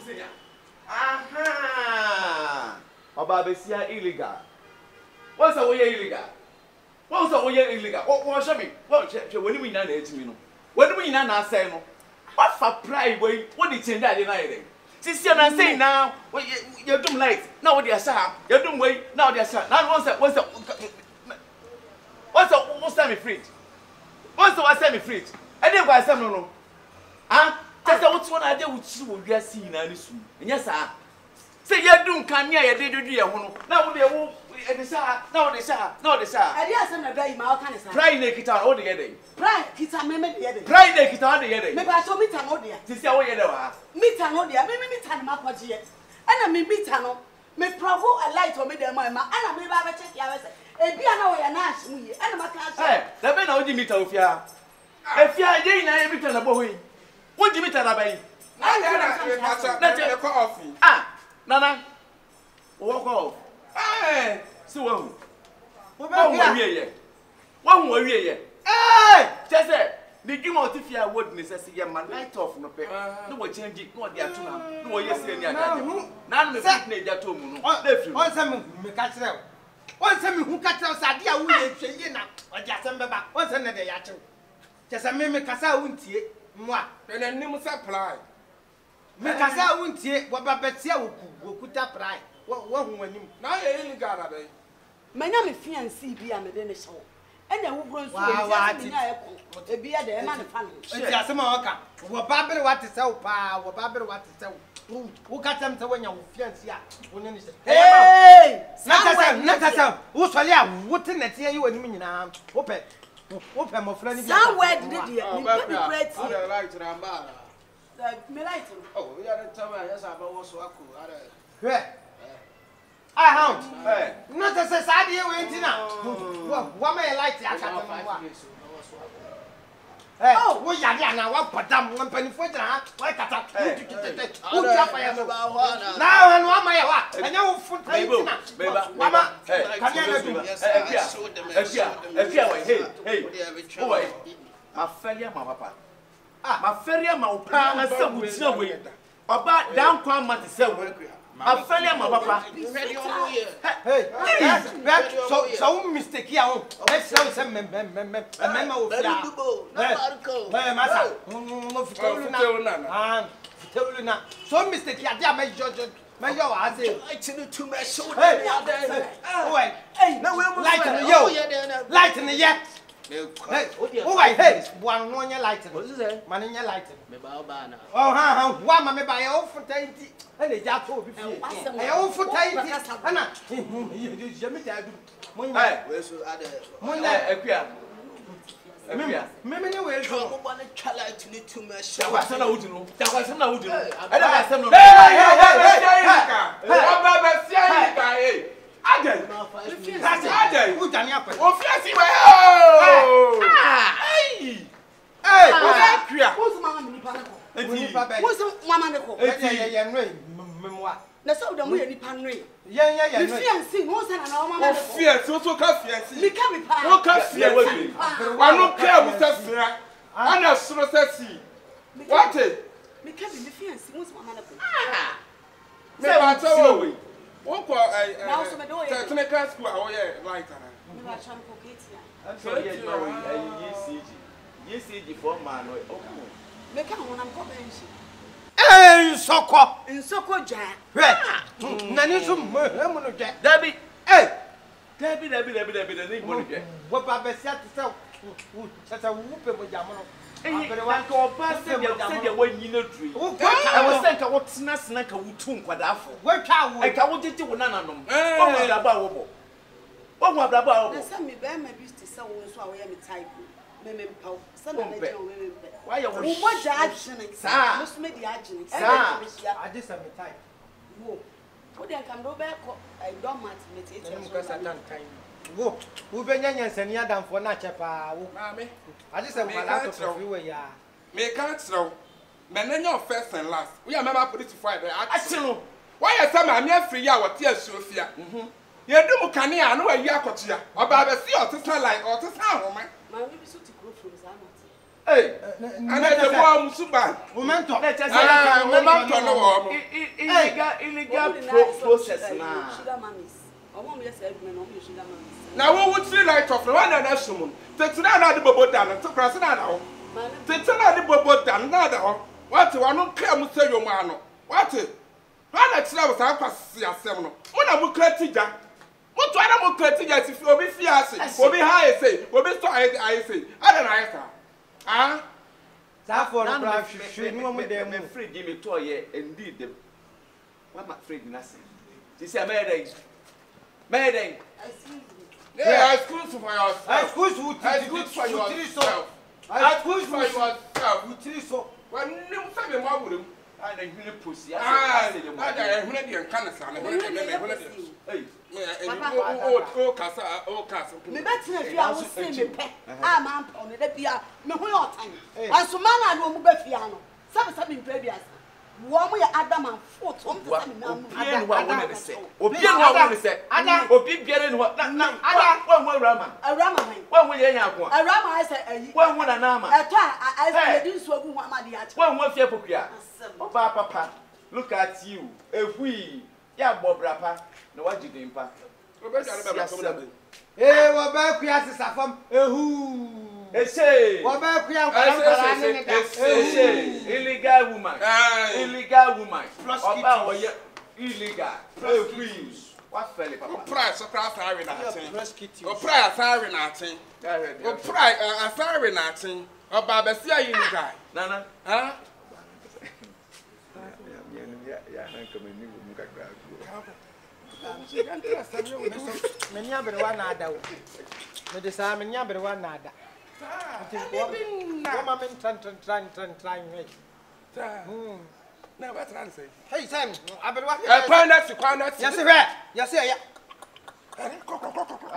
Aha. Obabesia illegal. What's a way illegal? What's a way illegal? What show me? What when we na na me no. When we na say no. What for pride way? What did change that deny? Since you're not saying now, you're doing light. Now what they are you're doing way. Now they are now what's time free? What's time free? I didn't buy some no. Ah, that's what's one idea which we are seeing now this soon. Yes, sir. Say you're doing can near your day to do now they won't at the sir. Now they sir. Now they sir. I didn't send a very mal kind of pride naked out all the day. Pride, it's a maybe pride naked out the day. Maybe I saw me tan odia. This year, you know, me tan odia, maybe tan my podia. And I mean, me tano, me provoke a light or me their mamma, and I may have a check. A piano and ash me, and my class. Hey, the men only meet of ya. If you are doing every time a boy, what do you meet at a bay? Ah, Nana, walk off. Hey, so what were you? One were you? Hey, just say, the game of if you are witness as a man light off no pay. No more changing, no, they are too. No, yes, none of the family that told me. Once I'm catch them. Once I'm who catch us, I dear woman, or just remember, once another yacht. Just a mimic Cassa won't see moi, and a name supply. Micasa won't see what Babetsia will put up right. What when you now you got a day. My name is Fiancé, be a medina show. And then who grows a beer there, man, funny. Just a marker. What Babel what to sell, pa, what Babel what to sell. Who got them to when your fiancé? Hey, Natasa, who's for you? What in the year you and me now? Open my friend. Somewhere did you? Great. I like to oh, we are tell me, yes, I was so cool. I hound. Not a society waiting now. What may I like to oh, we are now. What put them 1 penny for that? Why cut up? Now, and one may what? And no foot. Mama, hey, my failure, my papa. My failure, my papa, with no way. About down quam, my failure, my papa. Hey, so mistake here. Let's go some memo. So mistake here, dear, my judge. My yo, I say, to my shoulder. Hey, no, light in the yo, light in the yet. Oh, I hate one year light. What is it? Man in your light. Oh, how one may buy all for 20 and a jack over. I all for 20 Anna. Maybe you will go one child to need to my show. I don't know. That was an old. I don't have some. Hey, Adel, that's Adel. Who done your oh, Flashy, hey, who's Mamma? Who's Mamma? Memoir. That's all the way in Panry. Yeah, fiancé, what's an hour? Fear, so coffee. Me come what coffee with me. I don't care with that. I'm not sure that see. What it? Me come in the fiancé, what's Mamma? Ah, so one call a technical school, oh, yeah, right. I'm sorry, ECG for man. Make come when I'm coming. Hey, Soko! In Soko Jack. Nanisum, Debbie. Hey! Debbie, what Papa said to sell? Such a whooping with Yamano. I call Pastor, you when you know tree. I was sent a what's not snack a wootung, what I for. What I can't do to none of them. What was about? Send me back my beast to someone so I am a type. Why you what judging? Sir, must make the agent. I just have a type. What I can go back? I don't want to make it because I don't time. Who been young and you're done for Nachapa? Maame, I just have a lot of you. Yeah, make can't throw. Men your first and last. We are never put it to fight. I why are some I'm here free hour tears, Sophia? You do can I know where you are, Cotia, or Baba see or to sound like or to sound, man. My baby so to grow from Zamati. Hey, and the bomb suban. Momento. Momento no. Illegal process now. Sugar mummies. I want me to say, men, sugar mummies. Now, what would see light of the one and that's someone? Take to that bobo down to cross it out. Take to that bobo down, nada. What do I not care? Must say your man. What it? Why not was our pass seminal? What am I creating? What do I creating? If you'll be fiancé, will be high, say, will be started, I say. I don't know. Ah? Therefore, I'm afraid give me toy, indeed. The what my afraid nothing. This is a Mayday. Yeah, it's good for yourself. It's good for yourself. It's good for yourself. When you say your mother, I don't really pussy. I say, I want to be a cancer. Hey, oh, Casa, oh, Casa. Me better if you are saying me pet. I'm on the Pia, no more time. And so, man, I don't move piano. Something previous. One way Adam and foot. Obian what wanted to say. Obian what wanted to say. Obian what? One Rama. A Rama. One way, a Rama. I said, one would an armor. I didn't so good one, my dear. One was your Pupia. Papa, look at you. If we, Bob Rapper, no what you didn't pack. Eh, what back we ask is a from who? Say, what back we are illegal woman. Illegal woman. Illegal. What fell Papa? Price across hiring nothing. Or price hiring nothing. Or price hiring nothing. Or Babasia illegal. Nana, huh? Many other one other. The salmon yabber one other. Trying. No, what's I say? Hey, Sam, I've been watching. I find that you can't. Yes, sir.